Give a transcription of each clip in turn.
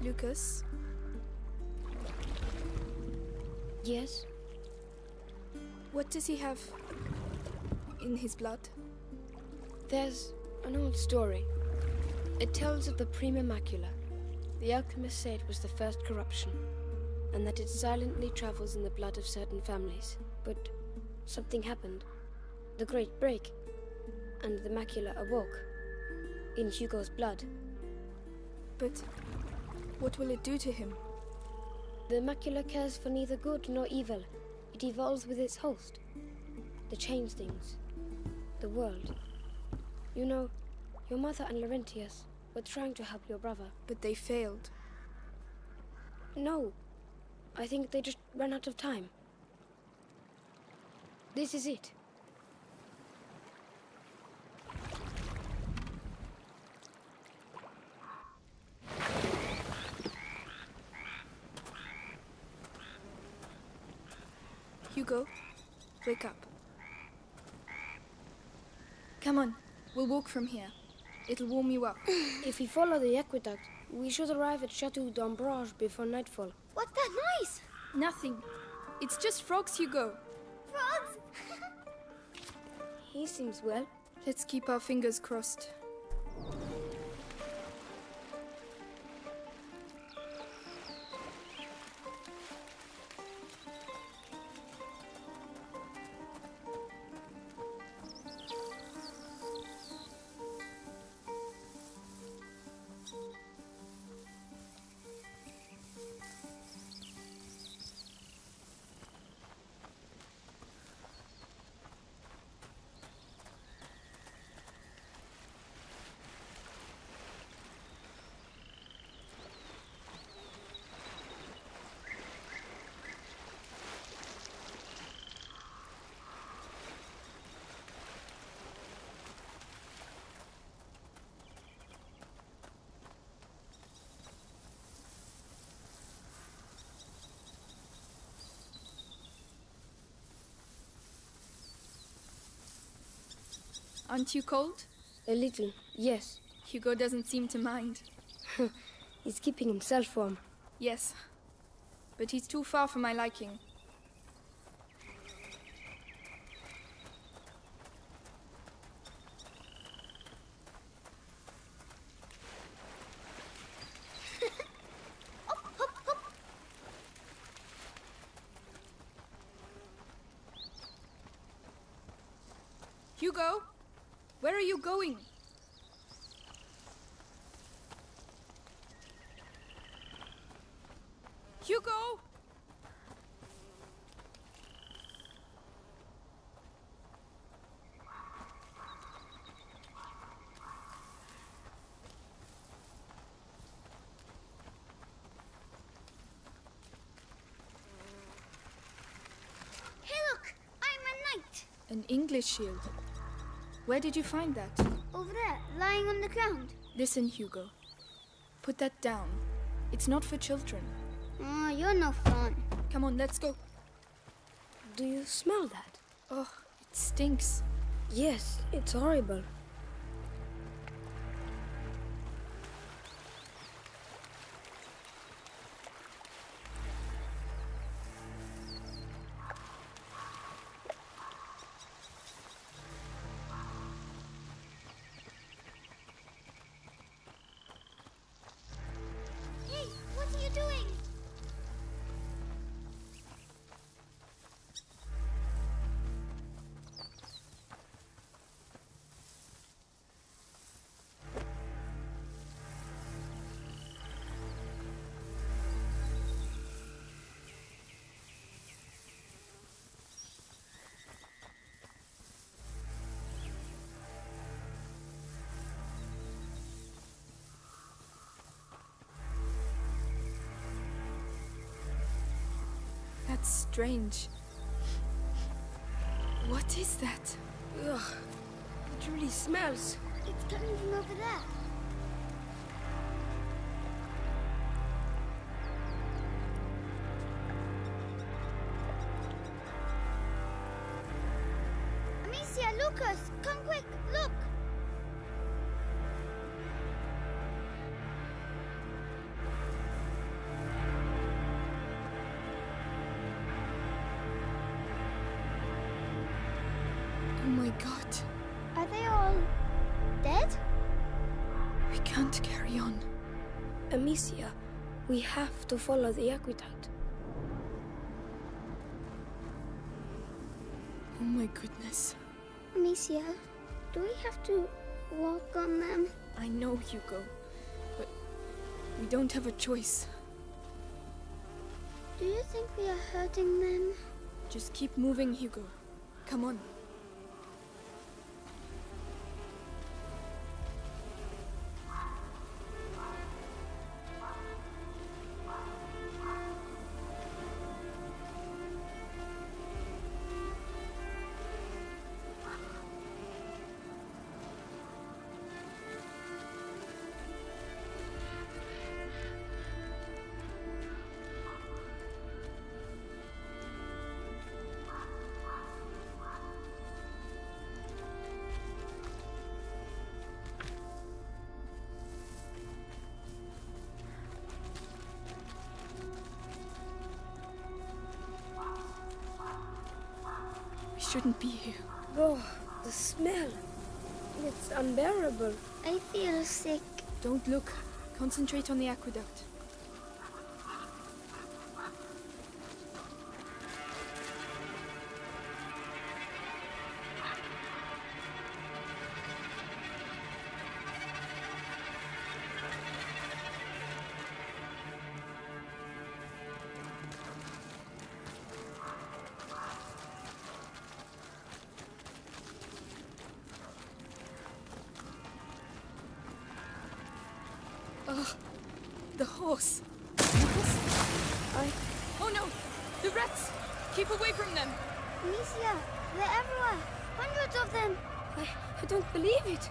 Lucas? Yes? What does he have in his blood? There's an old story. It tells of the Prima Macula. The alchemist said it was the first corruption, and that it silently travels in the blood of certain families. But something happened. The Great Break. And the macula awoke. In Hugo's blood. But what will it do to him? The macula cares for neither good nor evil. It evolves with its host. To change things. The world. You know, your mother and Laurentius were trying to help your brother. But they failed. No. I think they just ran out of time. This is it. Hugo, wake up. Come on, we'll walk from here. It'll warm you up. If we follow the aqueduct, we should arrive at Chateau d'Ambrage before nightfall. What's that noise? Nothing. It's just frogs, Hugo. Frogs? He seems well. Let's keep our fingers crossed. Aren't you cold? A little, yes. Hugo doesn't seem to mind. He's keeping himself warm. Yes. But he's too far for my liking. Hugo? Where are you going? Hugo! Hey, look! I'm a knight! An English shield. Where did you find that? Over there, lying on the ground. Listen, Hugo. Put that down. It's not for children. Oh, you're no fun. Come on, let's go. Do you smell that? Oh, it stinks. Yes, it's horrible. Hey, what are you doing? That's strange. What is that? Ugh, it really smells. It's coming from over there. Amicia, Lucas, come quick, look! can't carry on. Amicia, we have to follow the aqueduct. Oh my goodness. Amicia, do we have to walk on them? I know, Hugo, but we don't have a choice. Do you think we are hurting them? Just keep moving, Hugo. Come on. Shouldn't be here. Oh, the smell. It's unbearable. I feel sick. Don't look. Concentrate on the aqueduct. Ugh, the horse. Lucas? Oh no! The rats! Keep away from them! Amicia, they're everywhere. Hundreds of them. I don't believe it.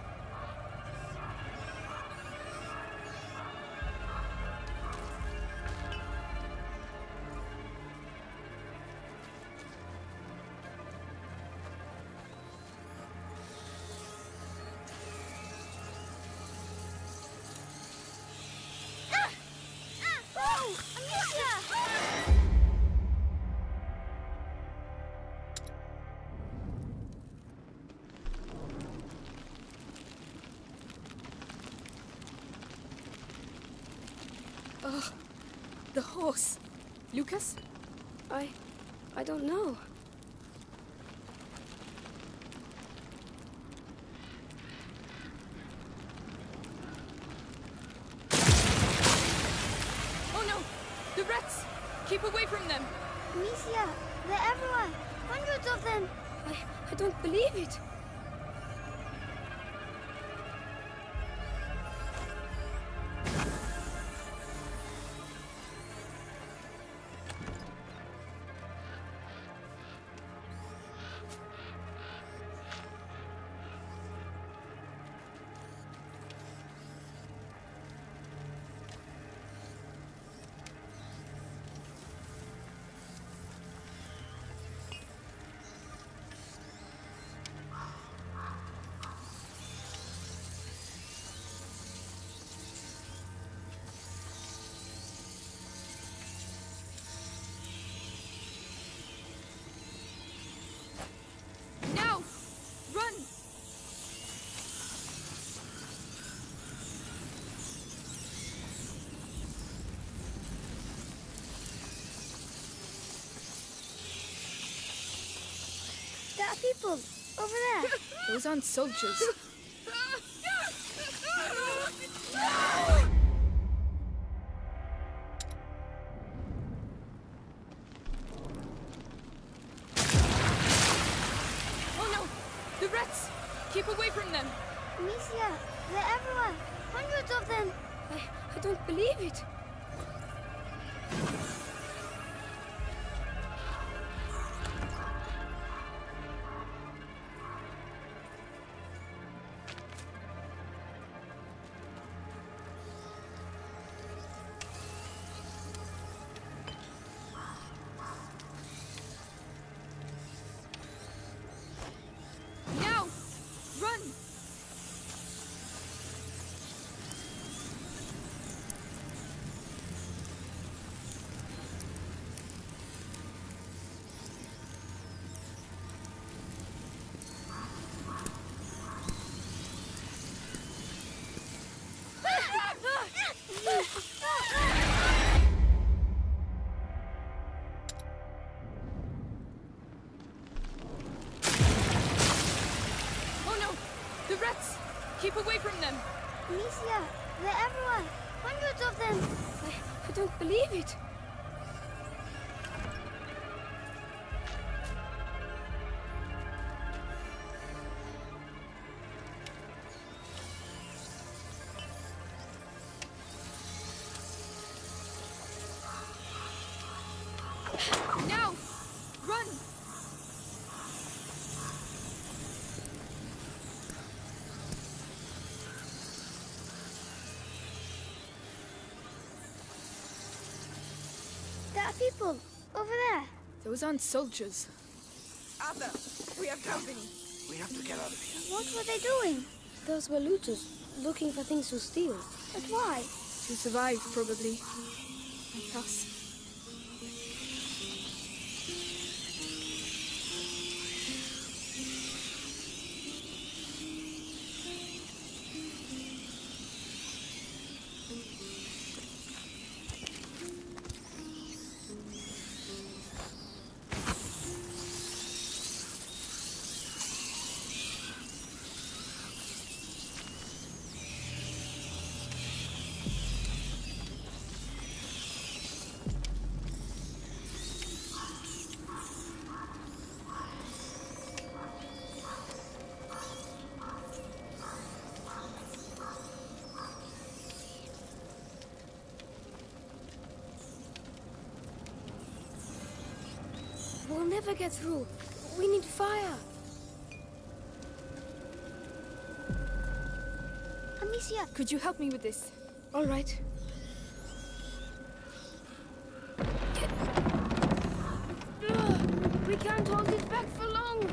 Oh, Amicia! Ugh, the horse. Lucas? I don't know. Oh no! The rats! Keep away from them! Amicia, they're everywhere. Hundreds of them. I don't believe it. Now! Run! There are people over there. Those aren't soldiers. Oh no! The rats! Keep away from them! Amicia, they're everywhere. Hundreds of them. I don't believe it. Now! Run! Amicia, they're everywhere. Hundreds of them. I don't believe it. Now! Run! There are people over there. Those aren't soldiers. Arthur, we have company. We have to get out of here. What were they doing? Those were looters, looking for things to steal. But why? To survive, probably. Like us. We'll never get through. We need fire. Amicia, Could you help me with this? All right. We can't hold it back for long.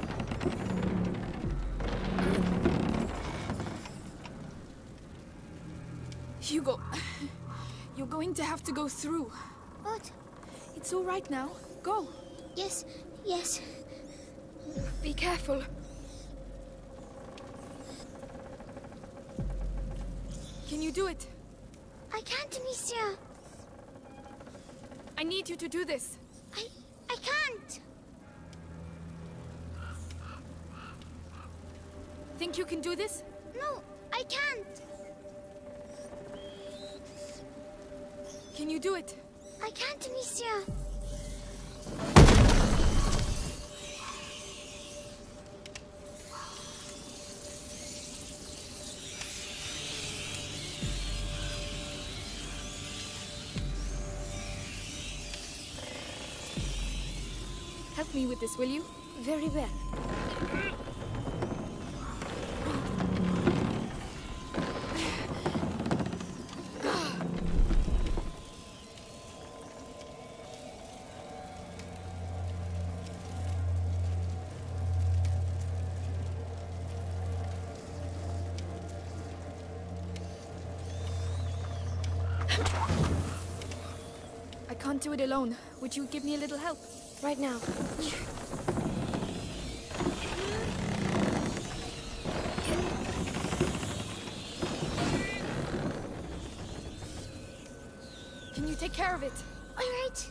Hugo, you're going to have to go through. but... It's all right now. Go. Yes, yes. Be careful. Can you do it? I can't, Amicia. I need you to do this. I can't. Think you can do this? No, I can't. Can you do it? I can't, Amicia. Help me with this, will you? Very well. I can't do it alone. Would you give me a little help? Right now. Can you take care of it? All right.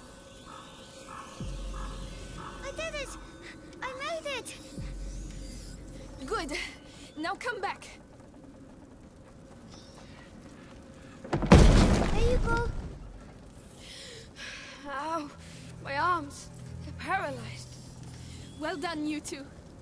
I did it. I made it. Good. Now come back. There you go. Ow. My arms. They're paralyzed. Well done, you two.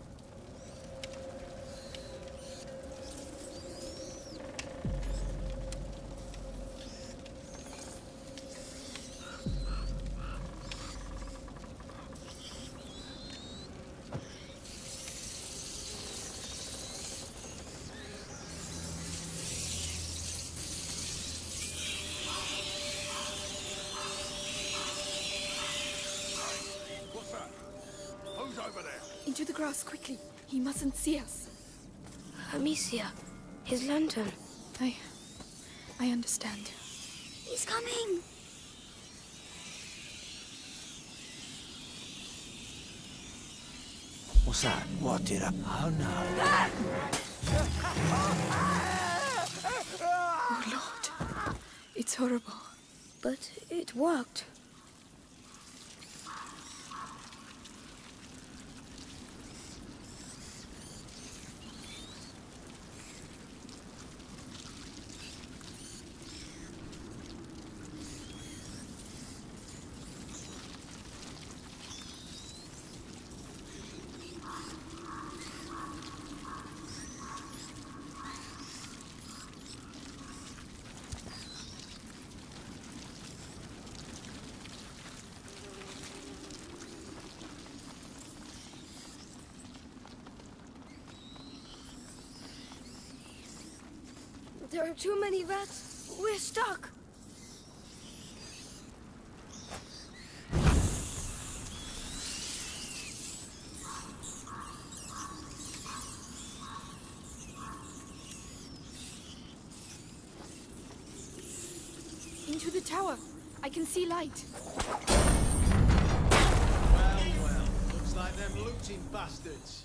What's that? Who's over there? Into the grass, quickly. He mustn't see us. Amicia. His lantern. I understand. He's coming. What's that? What did I... Oh, no. Oh, Lord. It's horrible. But it worked. There are too many rats. We're stuck. Into the tower. I can see light. Well, looks like them looting bastards.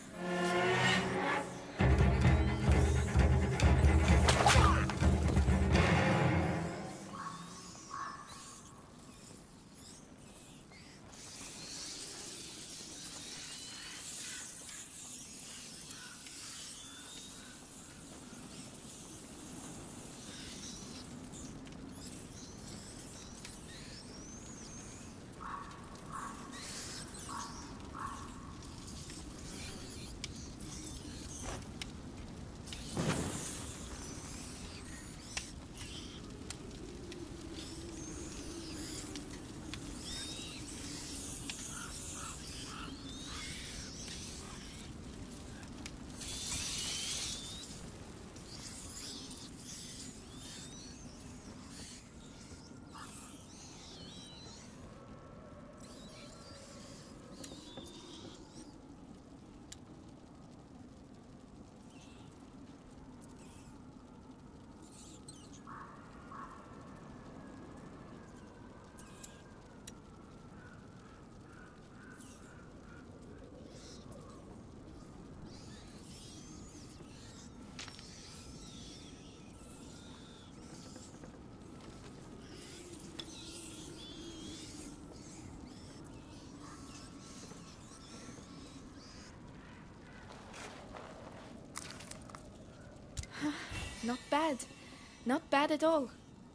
Not bad. Not bad at all.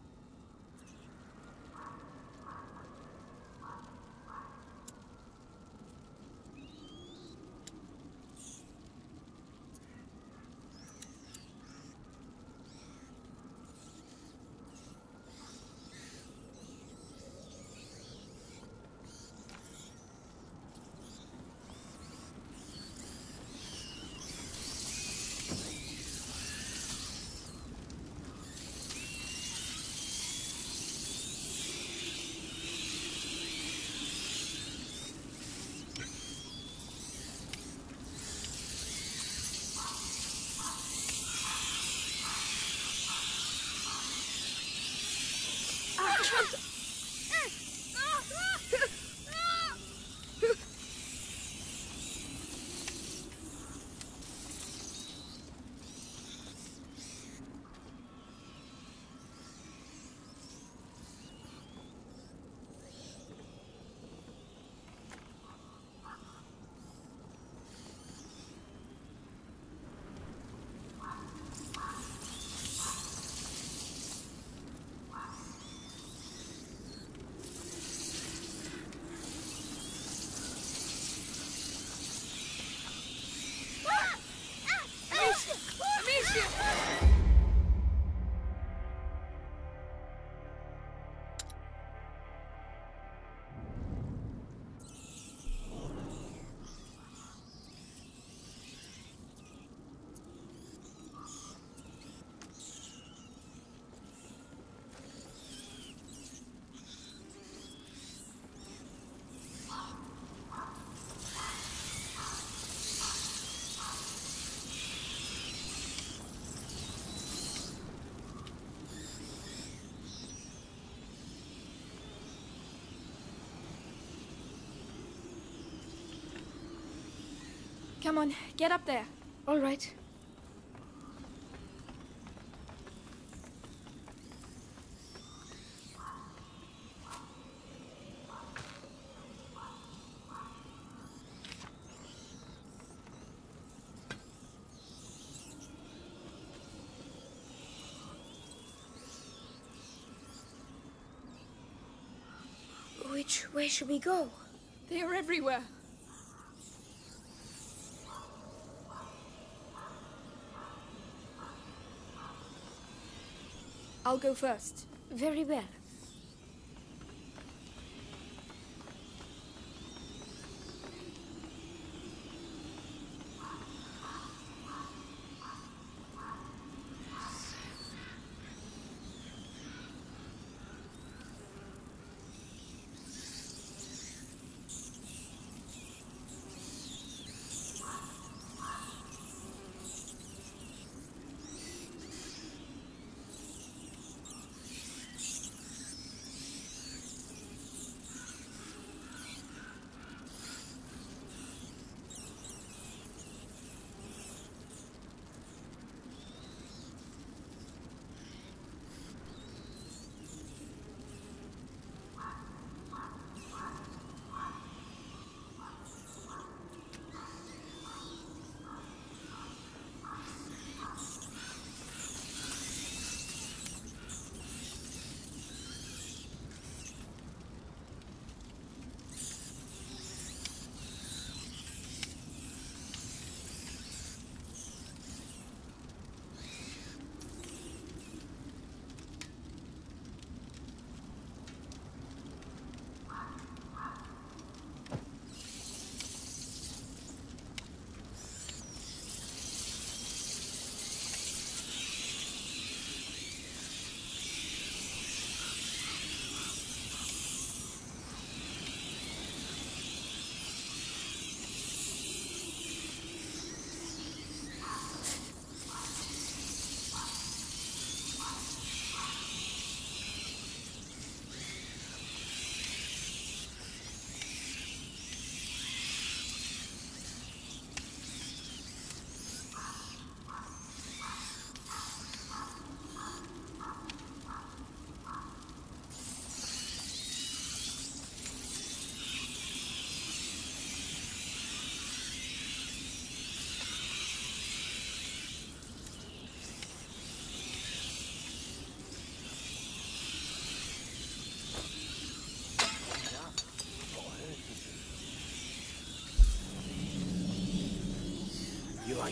Come on, get up there. All right. Which way should we go? They are everywhere. I'll go first. Very well.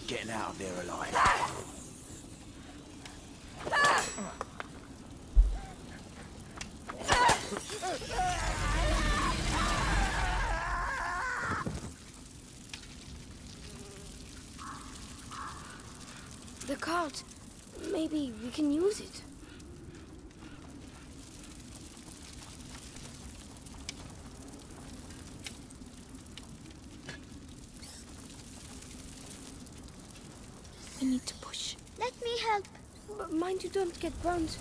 ain't getting out of there alive. The cart. Maybe we can use it. We need to push. Let me help. But mind you don't get burnt.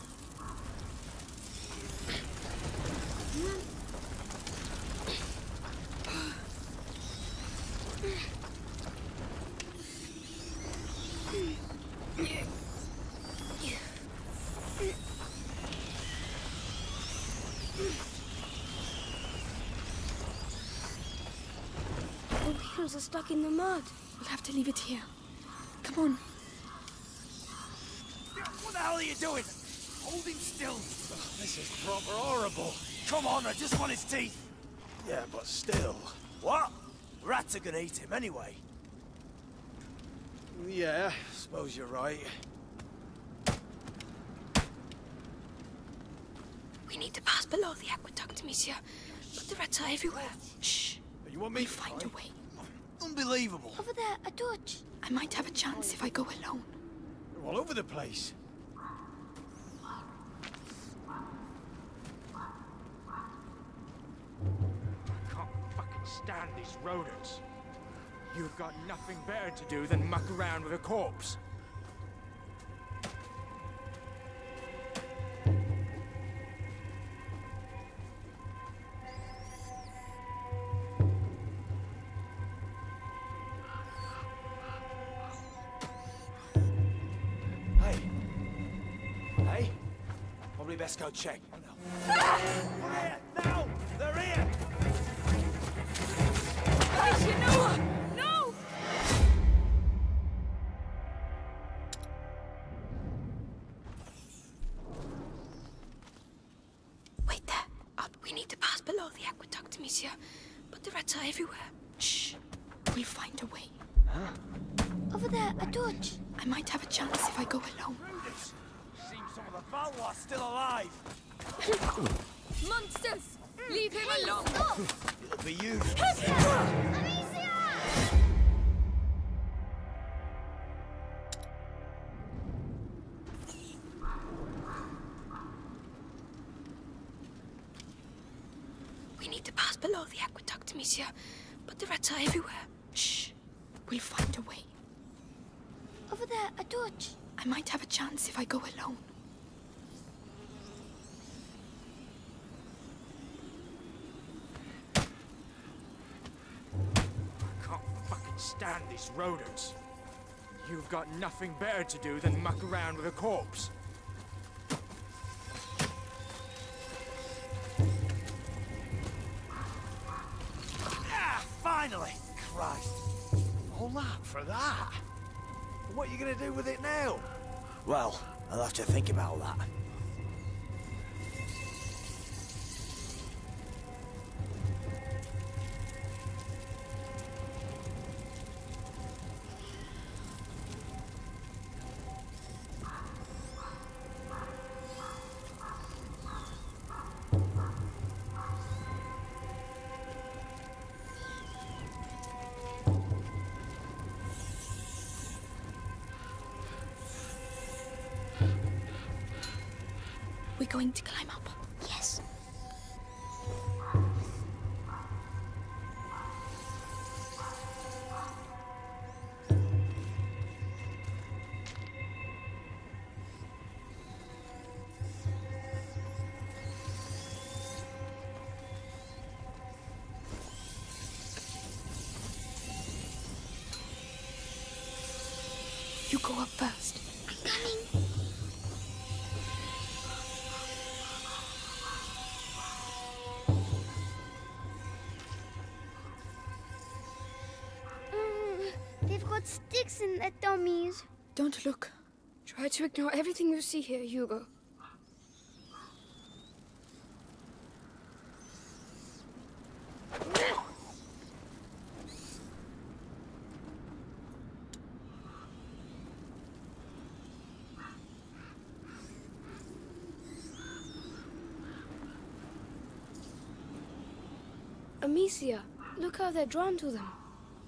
The wheels are stuck in the mud. We'll have to leave it here. Come on. What the hell are you doing? Hold him still. This is proper horrible. Come on, I just want his teeth. Yeah, but still. What? Rats are gonna eat him anyway. Yeah, suppose you're right. We need to pass below the aqueduct, monsieur. But the rats are everywhere. Shh. You want me We'll find a way. Unbelievable. Over there, a torch. I might have a chance if I go alone. They're all over the place. I can't fucking stand these rodents. You've got nothing better to do than muck around with a corpse. Hey, probably best go check. Quiet now! They're here! Noah! No! Wait there. Up. We need to pass below the aqueduct, monsieur. But the rats are everywhere. Shh. We'll find a way. Over there, a torch. I might have a chance if I go alone. Seems some of the Valois still alive. Monsters! Leave him alone! It'll be you. We need to pass below the aqueduct, monsieur. But the rats are everywhere. Shh. We'll find a way. Over there, a torch. I might have a chance if I go alone. I can't fucking stand these rodents. You've got nothing better to do than muck around with a corpse. Ah, finally! Christ. All that for that? What are you gonna do with it now? Well, I'll have to think about that. We're going to climb up. Yes. You go up first. I'm coming. They've got sticks in their dummies. Don't look. Try to ignore everything you see here, Hugo. Amicia, look how they're drawn to them.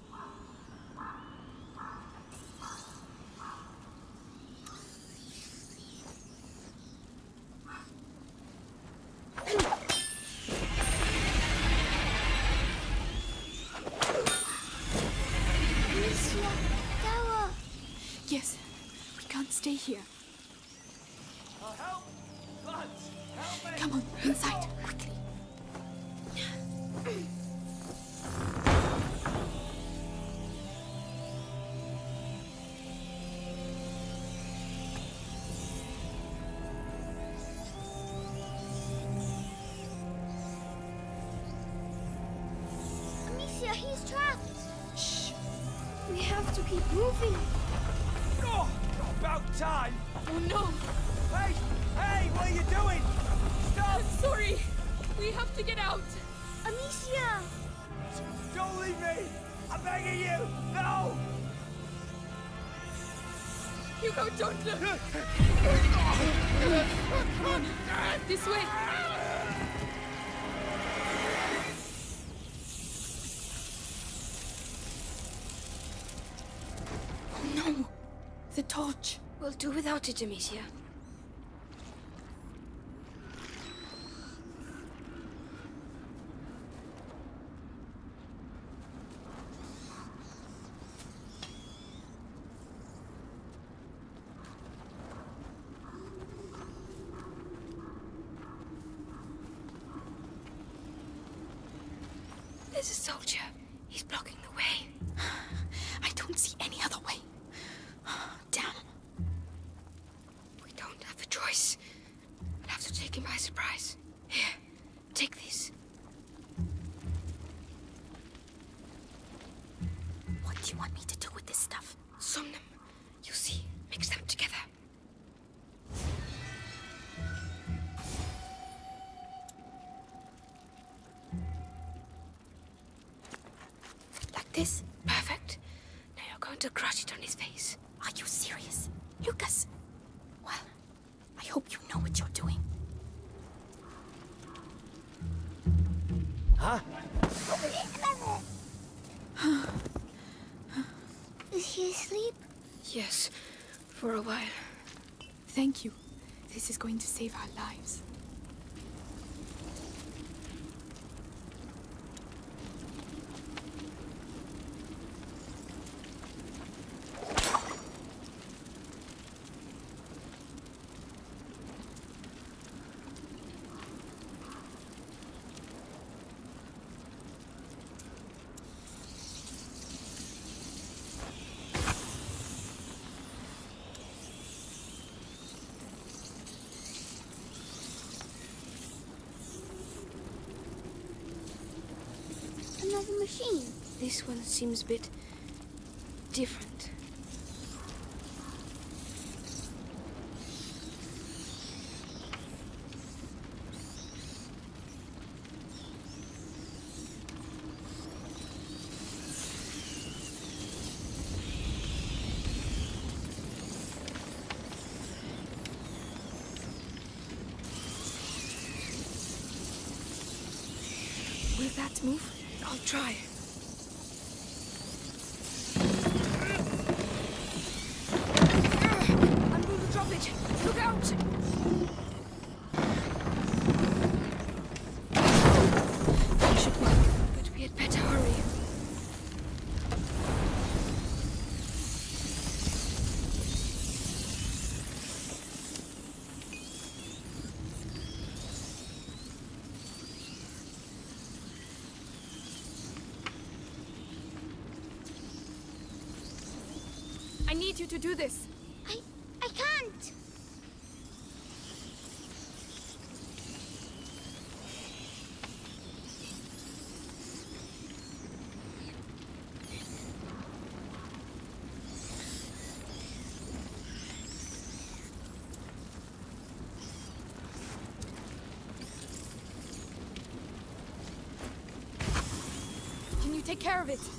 Amicia, Tower. Yes, we can't stay here. Help! Lads, help me! Come on, inside, quickly. Amicia, he's trapped. Shh. We have to keep moving. Oh, about time! Oh no! Hey! Hey, what are you doing? Stop! I'm sorry! We have to get out! Amicia! Don't leave me! I'm begging you! No! Hugo, don't look! Come on, this way! Oh no! The torch! We'll do without it, Amicia. There's a soldier. He's blocking the way. I don't see any other way. Damn. We don't have a choice. We'll have to take him by surprise. Here, take this. What do you want me to do with this stuff? Somnum. You see, mix them together. Like this? Perfect. Now you're going to crush it on his face. Are you serious? Lucas! Well, I hope you know what you're doing. Huh? Is he asleep? Yes, for a while. Thank you. This is going to save our lives. Another machine. This one seems a bit different. Will that move? I'll try. I'm going to drop it. Look out! That should work, but we had better hurry. I need you to do this. I can't. Can you take care of it?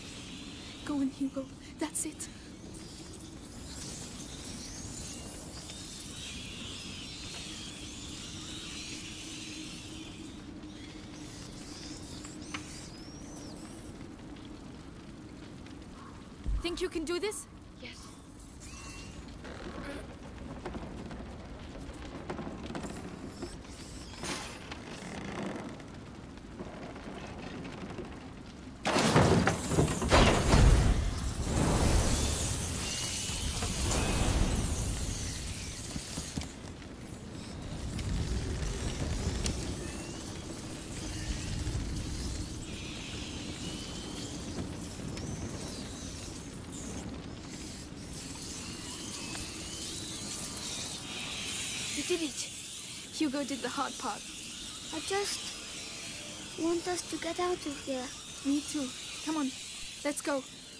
Go on, Hugo. That's it. Think you can do this? Yes. You did it. Hugo did the hard part. I just want us to get out of here. Me too. Come on, let's go.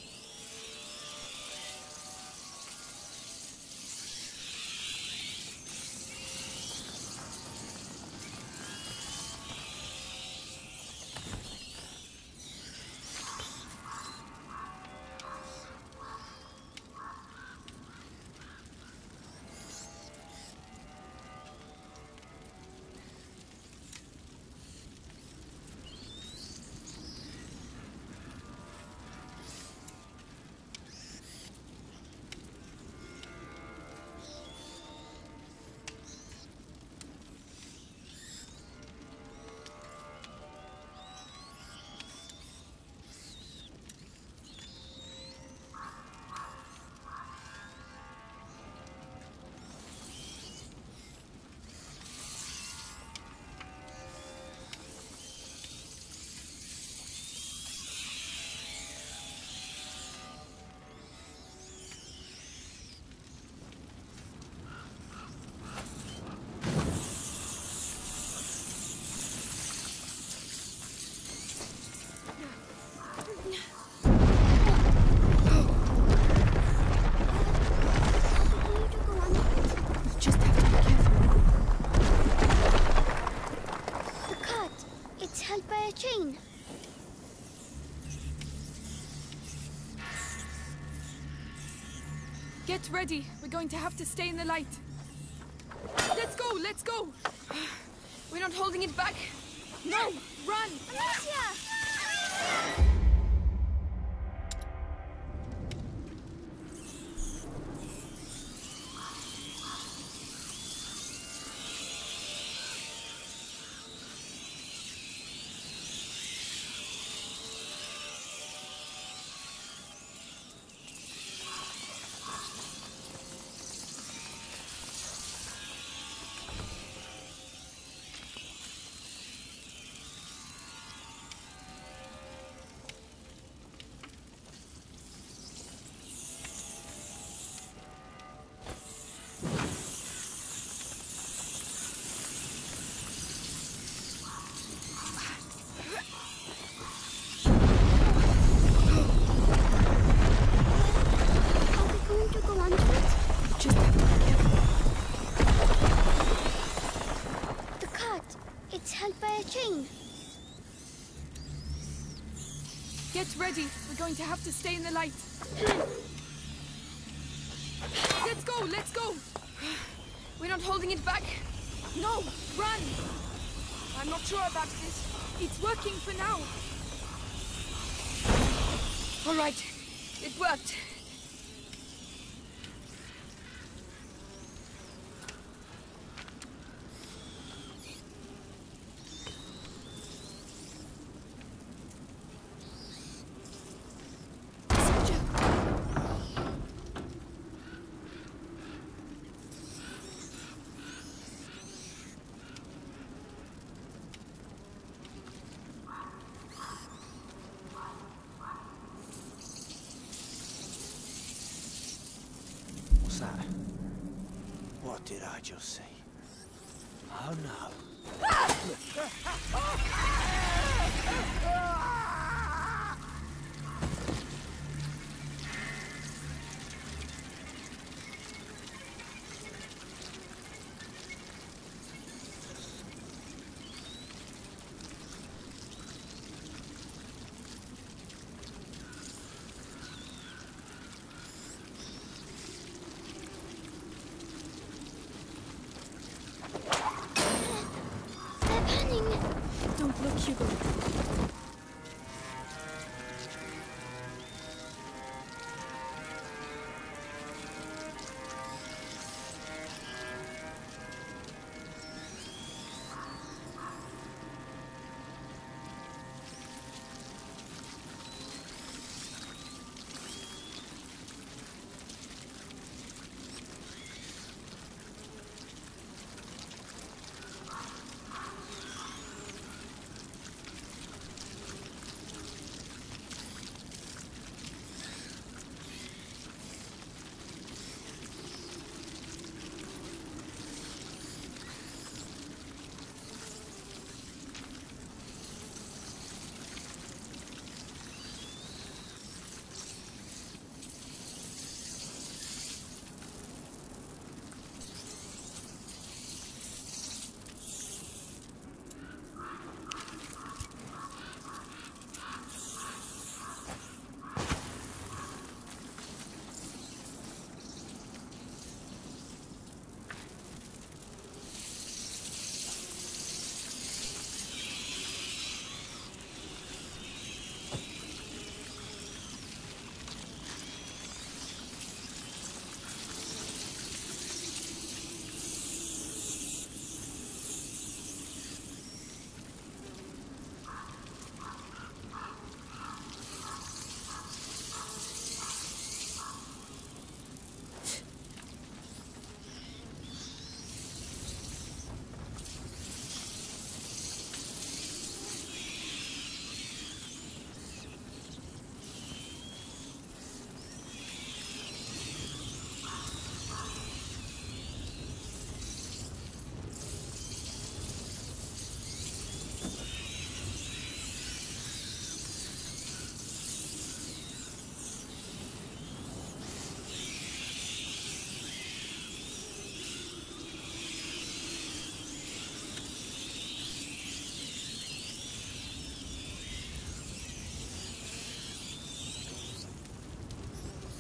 Chain. Get ready. We're going to have to stay in the light. Let's go, let's go! We're not holding it back. No, run! Amicia! Get ready. We're going to have to stay in the light. Let's go, let's go! We're not holding it back. No, run! I'm not sure about this. It's working for now. All right, it worked. What did I just see? Oh no. Don't look, Hugo.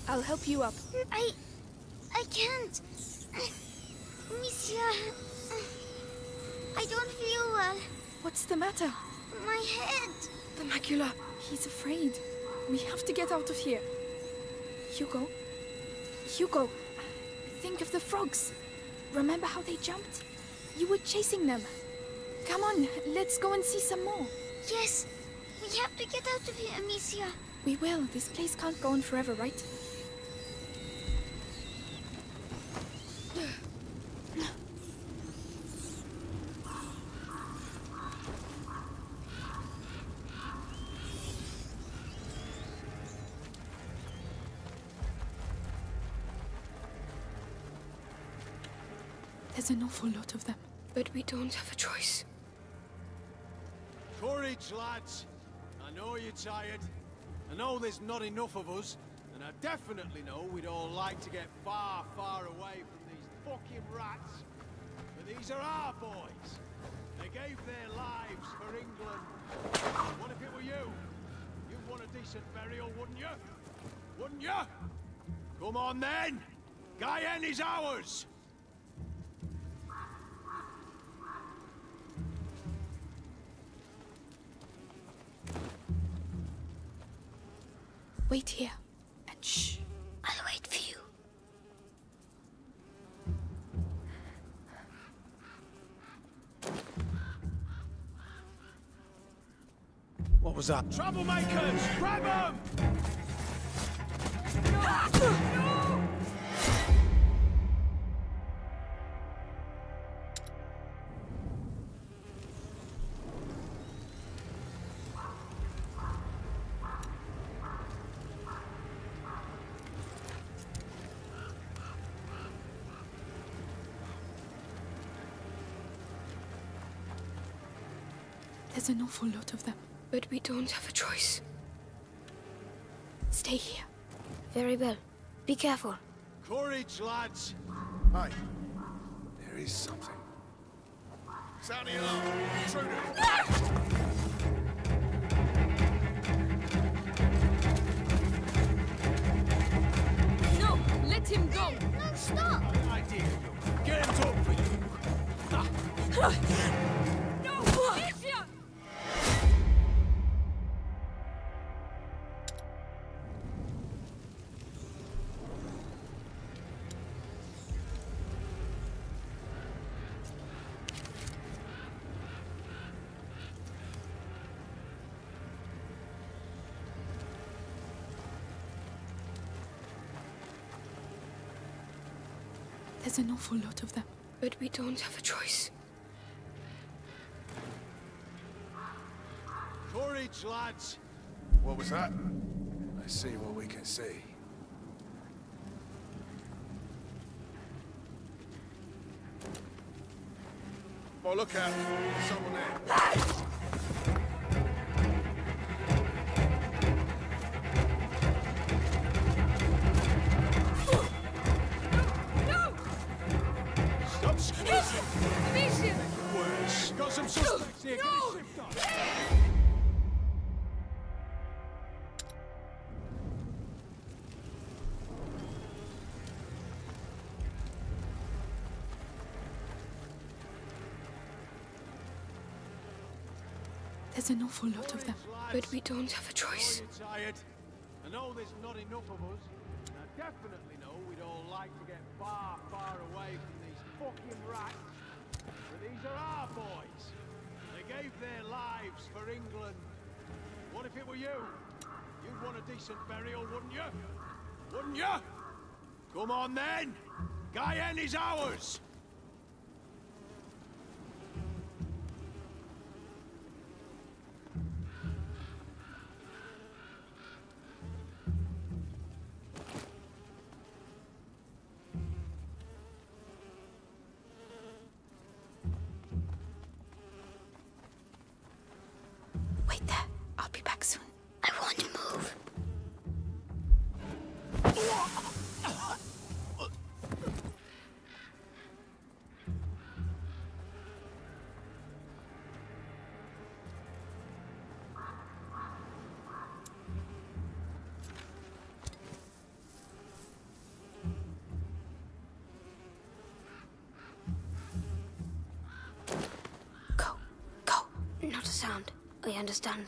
I'll help you up. I can't. Monsieur, I don't feel well. What's the matter? My head. The macula. He's afraid. We have to get out of here. Hugo. Hugo. Think of the frogs. Remember how they jumped? You were chasing them. Come on, let's go and see some more. Yes, we have to get out of here, Amicia. We will. This place can't go on forever, right? There's an awful lot of them. But we don't have a choice. Courage, lads. I know you're tired. I know there's not enough of us. And I definitely know we'd all like to get far, far away from these fucking rats. But these are our boys. They gave their lives for England. What if it were you? You'd want a decent burial, wouldn't you? Wouldn't you? Come on then! Guyenne is ours! Wait here. And shh. I'll wait for you. What was that? Troublemakers! Grab them! There's an awful lot of them. But we don't have a choice. Stay here. Very well. Be careful. Courage, lads! Hey, there is something. Sound the alarm! Intruder! No! Let him go! No, stop! Idea, you. Get him talk for you. No! Amicia! There's an awful lot of them. But we don't have a choice. Courage, lads! What was that? Let's see what we can see. Oh, look out! There's someone there. Stop squeezing! Amicia! Worse. Got some suspects here. Get No! it shipped on. There's an awful lot of them. But we don't have a choice. I know you're tired. I know there's not enough of us. And I definitely know we'd all like to get far, far away from these fucking rats. But these are our boys. They gave their lives for England. What if it were you? You'd want a decent burial, wouldn't you? Wouldn't you? Come on then! Guyenne is ours! Wait there. I'll be back soon. I won't move. I understand.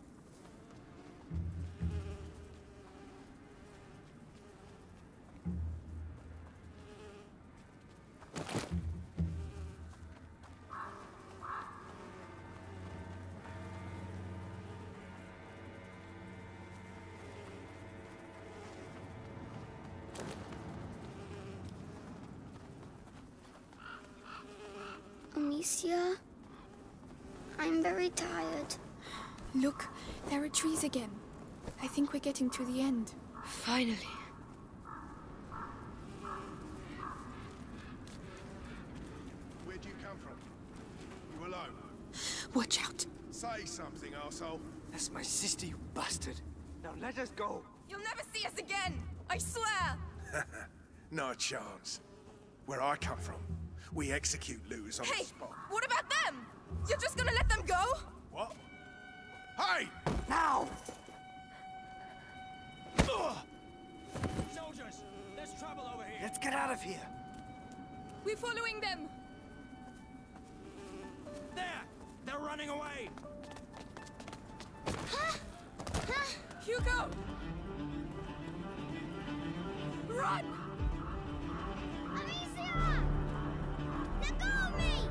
Amicia, I'm very tired. Look, there are trees again. I think we're getting to the end. Finally. Where'd you come from? You alone? Watch out. Say something, arsehole. That's my sister, you bastard. Now let us go. You'll never see us again. I swear. No chance. Where I come from, we execute looters on the spot. What about them? You're just gonna let them go? What? Hey! Now! Soldiers, there's trouble over here. Let's get out of here. We're following them. There! They're running away! Hugo! Run! Amicia! Let go of me!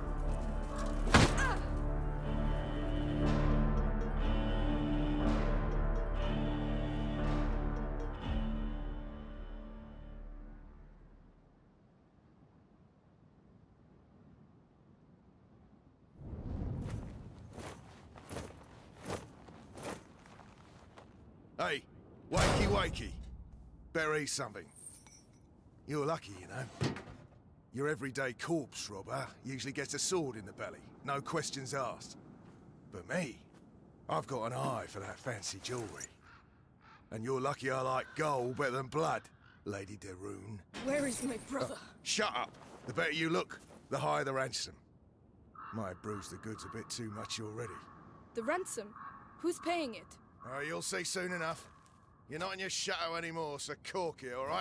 Hey, wakey wakey. Better eat something. You're lucky, you know. Your everyday corpse robber usually gets a sword in the belly, no questions asked. But me, I've got an eye for that fancy jewelry. And you're lucky I like gold better than blood, Lady de Rune. Where is my brother? Shut up! The better you look, the higher the ransom. Might have bruised the goods a bit too much already. The ransom? Who's paying it? Oh, you'll see soon enough. You're not in your shadow anymore, so cork it, all right?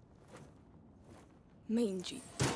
Mangy dog.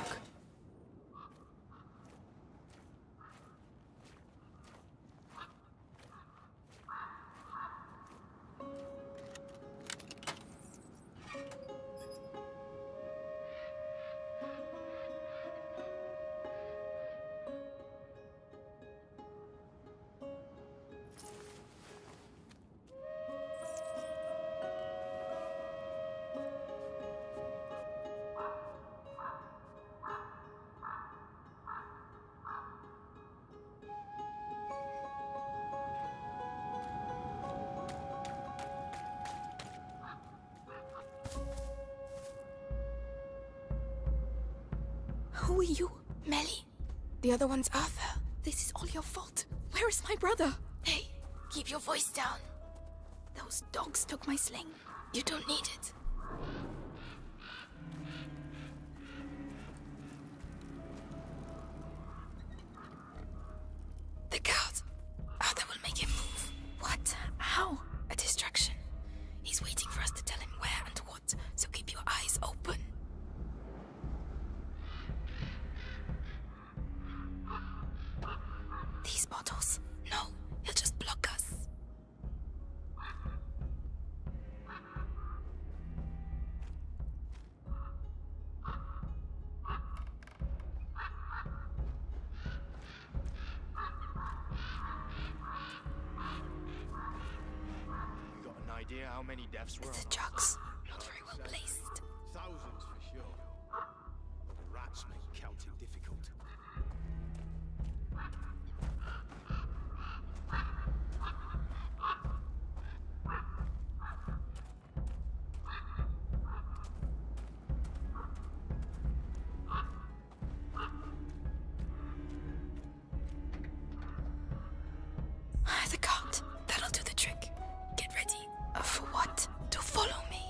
Who are you? Melly? The other one's Arthur. This is all your fault. Where is my brother? Hey, keep your voice down. Those dogs took my sling. You don't need it. The guard. Arthur will make him move. What? How? A distraction. He's waiting for us to tell him where and what, so keep your eyes open. These bottles. No, he'll just block us. You got an idea how many deaths were It's on the jugs. Not very well placed. Thousands for sure. The rats make counting difficult. The cart. That'll do the trick. Get ready. For what? To follow me.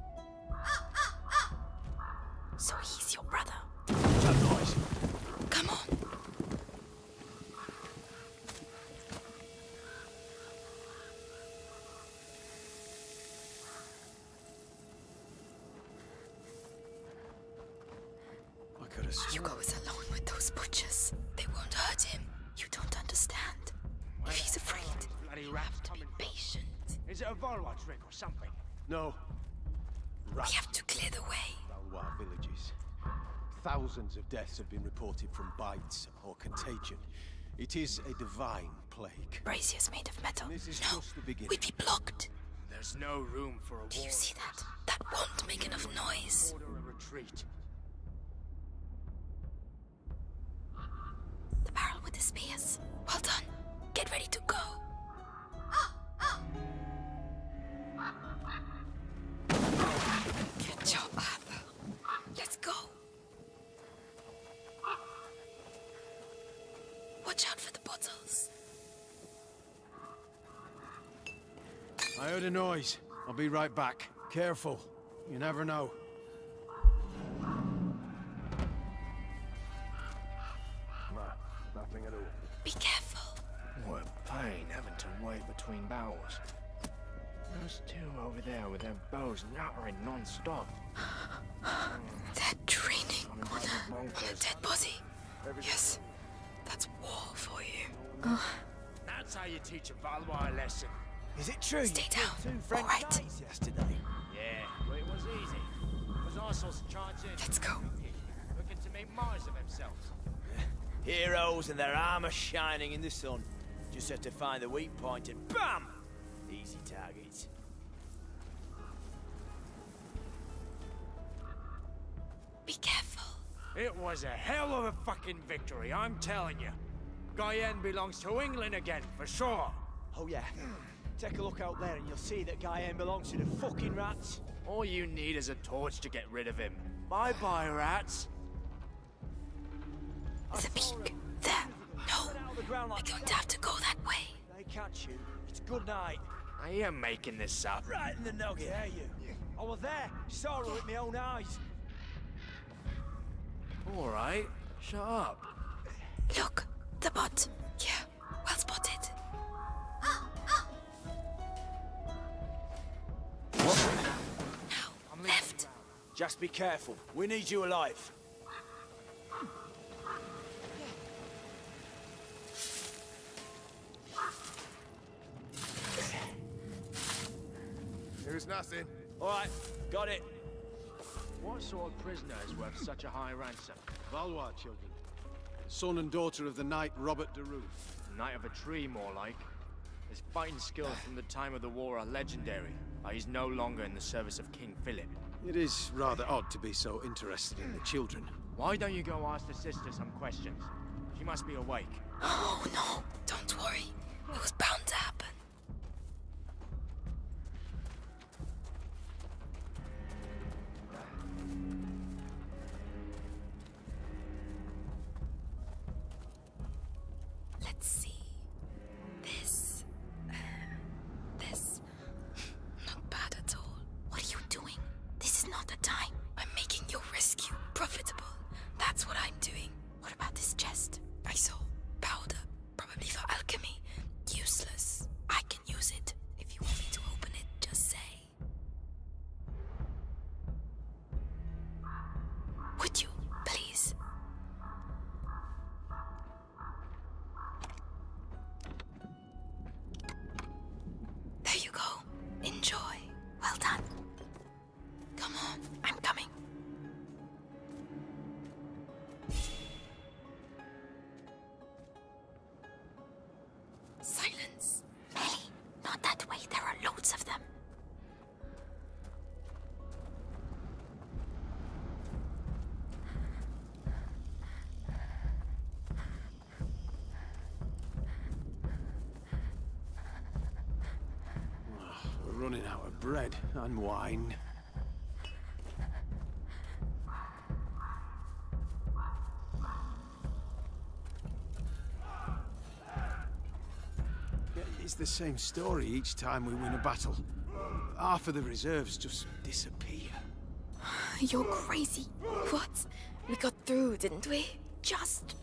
So he's your brother. That noise. Come on. I could have sworn. Hugo is alone with those butchers. They won't hurt him. You don't understand. If he's afraid, bloody rats coming. Patient. Is it a Volwa trick or something? No. We have to clear the way. Valwa villages. Thousands of deaths have been reported from bites or contagion. It is a divine plague. Braziers made of metal. This is No, just the beginning. we'd be blocked. There's no room for a Do war. you see that? That won't make enough noise. Order a retreat. The barrel with the spears. Well done. Get ready to go. Good job, Ab. Let's go. Watch out for the bottles. I heard a noise. I'll be right back. Careful. You never know. No, nothing at all. Be careful. What a pain having to wait between battles. Those two over there with their bows nattering non-stop. They're training I'm on driving a bonkers. dead body. Yes, that's war for you. That's how you teach a Valwa a lesson. Is it true? Stay you killed down, 2 French all right? knights yesterday? Yeah, but it was easy. It was Arsenal's charging. Let's go. Looking to make Mars of themselves. Heroes and their armor shining in the sun. Just have to find the weak point and BAM! Easy targets. Be careful. It was a hell of a fucking victory, I'm telling you. Guyenne belongs to England again, for sure. Oh yeah. Take a look out there and you'll see that Guyenne belongs to the fucking rats. All you need is a torch to get rid of him. Bye-bye, rats. There's a peak. There. No. We're going to have to go that way. They catch you. It's good night. I am making this up. Right in the nugget, are you? I was there. Saw her with my own eyes. All right, shut up. Look, the bot. Yeah, well spotted. Now, left. Just be careful. We need you alive. Here's nothing. All right, got it. What sort of prisoner is worth such a high ransom? Valwa children. Son and daughter of the knight Robert de Roo. Knight of a tree, more like. His fighting skills from the time of the war are legendary, but he's no longer in the service of King Philip. It is rather odd to be so interested in the children. Why don't you go ask the sister some questions? She must be awake. Oh no, don't worry. It was bound to happen. Let's see. This. Not bad at all. What are you doing? This is not the time. I'm making your rescue profitable. That's what I'm doing. What about this chest? I saw powder, probably for alchemy. Useless. I can use it. If you want me to open it, just say. Would you, please? There you go. Enjoy. Well done. Come on, I'm coming. Silence. Ellie, not that way. There are loads of them. We're running out of bread and wine. It's the same story each time we win a battle. Half of the reserves just disappear. You're crazy. What? We got through, didn't we? Just.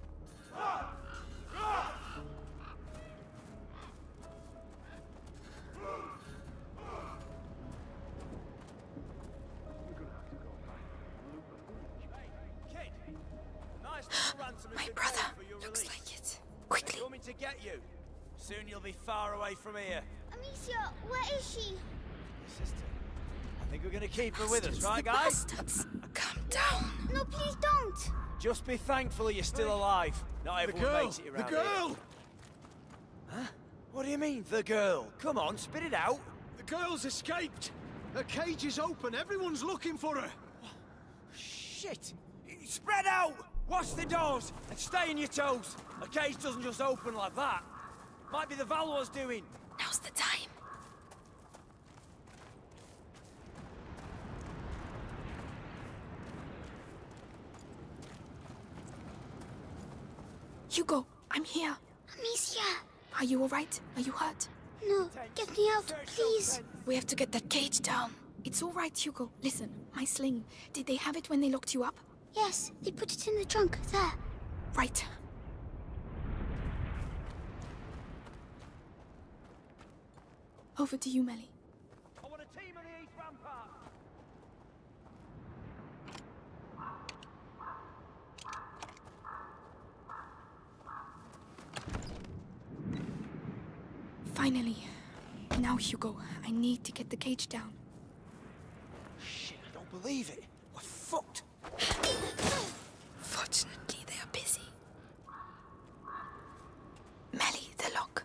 Kid, nice little ransom has My been brother. paid for your Looks release. like it. Quickly. Coming to get you. Soon you'll be far away from here. Amicia, where is she? Your sister. I think we're gonna keep her with us, right, guys? Bastards! Calm down! No, please don't. Just be thankful you're still alive. Not everyone makes it around The girl! here. Huh? What do you mean, the girl? Come on, spit it out. The girl's escaped! Her cage is open, everyone's looking for her! Shit! Spread out! Watch the doors and stay on your toes. A cage doesn't just open like that. Might be the Valois doing. Now's the time. Hugo, I'm here. Amicia! Are you alright? Are you hurt? No, get me out, please. We have to get that cage down. It's alright, Hugo. Listen, my sling. Did they have it when they locked you up? Yes, they put it in the trunk, there. Right. Over to you, Melly. I want a team on the east rampart. Finally. Now, Hugo, I need to get the cage down. Shit, I don't believe it. We're fucked. Fortunately, they are busy. Melly, the lock.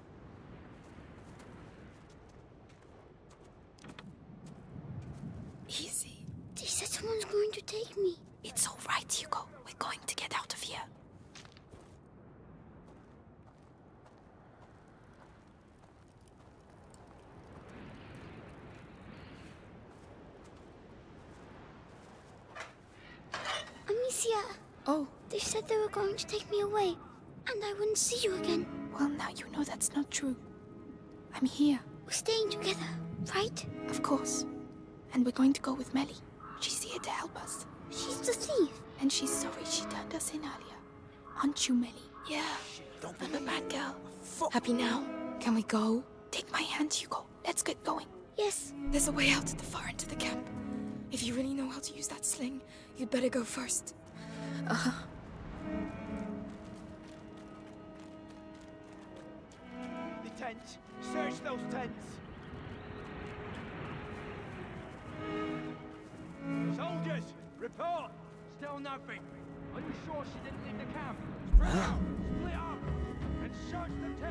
Easy. They said someone's going to take me. It's all right, Hugo. We're going to get out of here. Amicia, Oh, they said they were going to take me away, and I wouldn't see you again. well, now you know that's not true. I'm here, We're staying together, right? of course. And we're going to go with Melly. She's here to help us. She's the thief. And she's sorry she turned us in earlier. Aren't you, Melly? Yeah, Don't I'm a bad girl. fuck. Happy now? Can we go? Take my hand, Hugo. Let's get going. Yes. There's a way out at the far end of the camp. If you really know how to use that sling, you'd better go first. Uh-huh. The tents. Search those tents. Soldiers, report. Still nothing. Are you sure she didn't leave the camp? Spread out, split up, and search the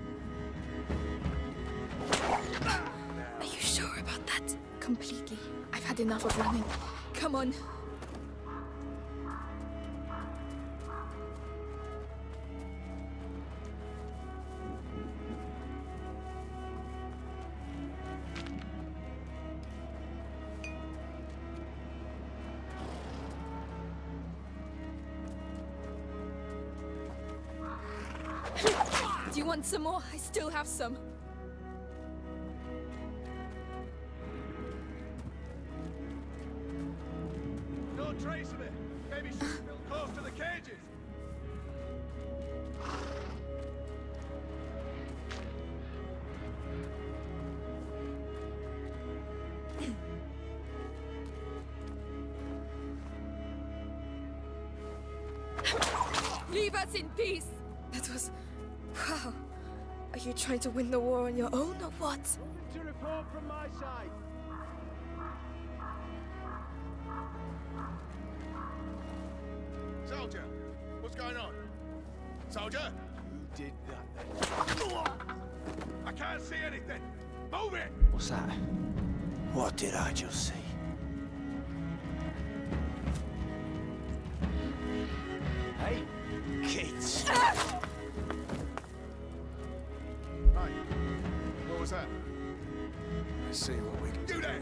tents. Are you sure about that? Completely. I've had enough of running. Come on. Do you want some more? I still have some. No trace of it. Maybe she's still close to the cages. Leave us in peace! That was... wow. Are you trying to win the war on your own or what? To report from my side. Soldier, what's going on? Soldier? Who did that then? I can't see anything. Move it! What's that? What did I just see? Hey, kids. Hey, what was that? Let's see what we can do then.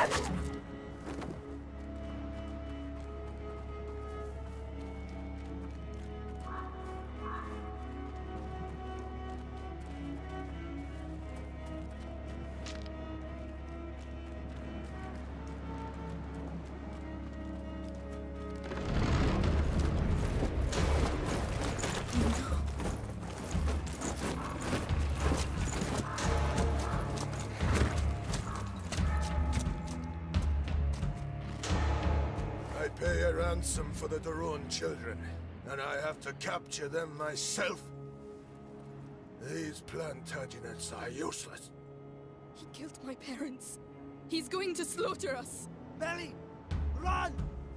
I pay a ransom for the Daron children, and I have to capture them myself. These Plantagenets are useless. He killed my parents. He's going to slaughter us. Melly! Run!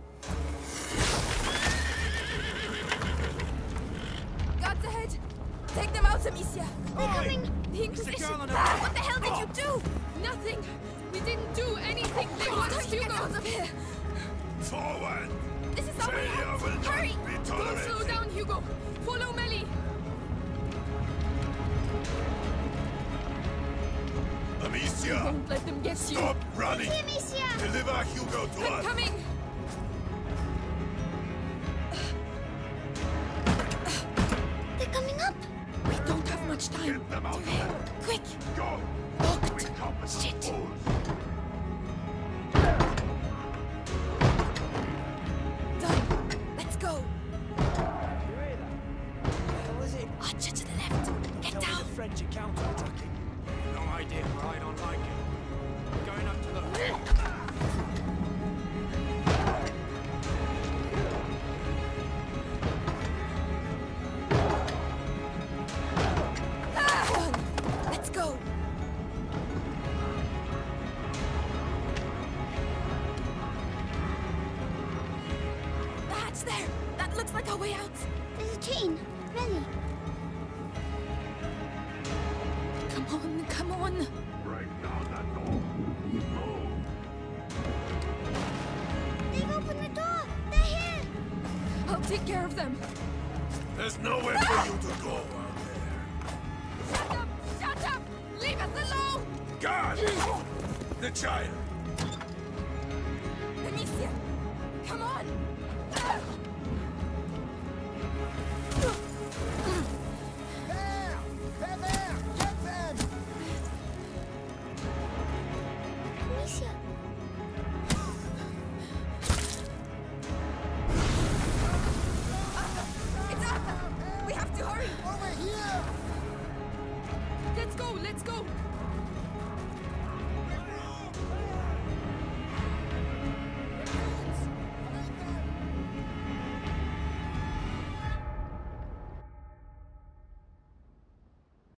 Guards ahead! Take them out, Amicia! They're coming! The Inquisition! girl on the What the hell did you do? Nothing! We didn't do anything! They want us to get out of here! Forward! This is our way Failure out! will not Hurry! be Don't tolerated. slow down, Hugo! Follow Melly! Amicia! Don't let them get you! Stop running! Amicia! Deliver Hugo to I'm us! coming! They're coming up! We don't have much time! Get them out there! Quick! Go! Locked! We come as Shit! fools. Done! Let's go! Hell is it? Archer to the left! Get Tell me down! the French are counter-attacking. No idea, but I don't like it. Going up to look. Done! Let's go! The hatch there! That looks like our way out! There's a chain. Melly. Come on, come on! Break down that door. Move! They've opened the door. They're here. I'll take care of them! There's nowhere for you to go out there. Shut up! Shut up! Leave us alone! God! The child! Amicia! Come on! There! They're there!